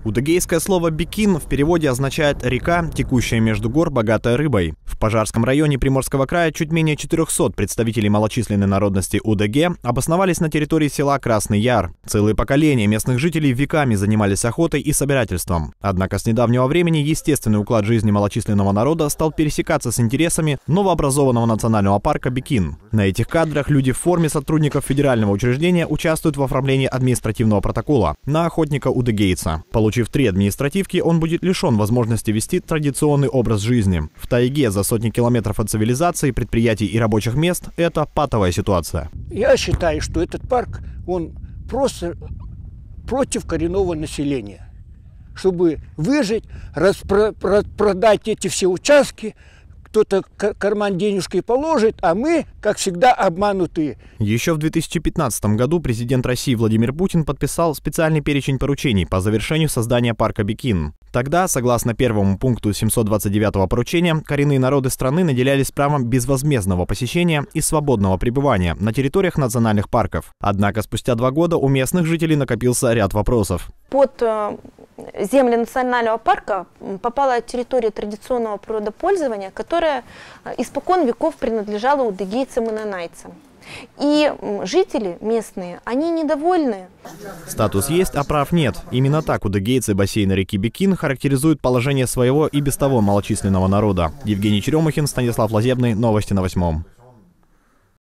Удыгейское слово «бекин» в переводе означает «река, текущая между гор, богатая рыбой». В Пожарском районе Приморского края чуть менее 400 представителей малочисленной народности Удыге обосновались на территории села Красный Яр. Целые поколения местных жителей веками занимались охотой и собирательством. Однако с недавнего времени естественный уклад жизни малочисленного народа стал пересекаться с интересами новообразованного национального парка «Бекин». На этих кадрах люди в форме сотрудников федерального учреждения участвуют в оформлении административного протокола на охотника удыгейца. Получив 3 административки, он будет лишен возможности вести традиционный образ жизни. В тайге за сотни километров от цивилизации, предприятий и рабочих мест – это патовая ситуация. Я считаю, что этот парк, он просто против коренного населения. Чтобы выжить, продать эти все участки, кто-то карман денежкой положит, а мы, как всегда, обманутые. Еще в 2015 году президент России Владимир Путин подписал специальный перечень поручений по завершению создания парка «Бекин». Тогда, согласно первому пункту 729-го поручения, коренные народы страны наделялись правом безвозмездного посещения и свободного пребывания на территориях национальных парков. Однако спустя 2 года у местных жителей накопился ряд вопросов. Под земли национального парка попала территория традиционного природопользования, которая испокон веков принадлежала удыгейцам и нанайцам. И жители местные, они недовольны. Статус есть, а прав нет. Именно так удыгейцы бассейна реки Бекин характеризуют положение своего и без того малочисленного народа. Евгений Черемухин, Станислав Лазебный. Новости на 8.